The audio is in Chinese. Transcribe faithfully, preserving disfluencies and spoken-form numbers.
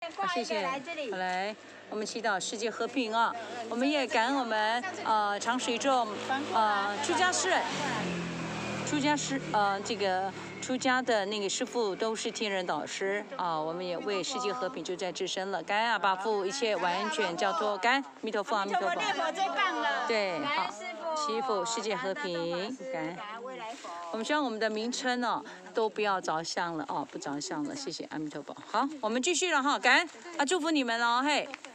好，谢谢。好来，我们祈祷世界和平啊！我们也感恩我们呃长水众呃出家师人，出家师呃这个出家的那个师父都是天人导师啊，我们也为世界和平就在自身了。感恩阿爸父，一切完全交托，感恩阿弥陀佛，阿弥陀佛。 念佛最棒了。 对，好，祈福世界和平，感恩。我们希望我们的名称哦，都不要着相了哦，不着相了，谢谢阿弥陀佛。好，我们继续了哈，感恩啊，祝福你们哦，嘿。